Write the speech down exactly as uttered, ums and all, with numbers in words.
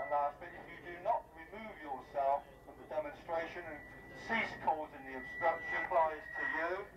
And last bit, if you do not remove yourself from the demonstration and cease causing the obstruction, applies to you.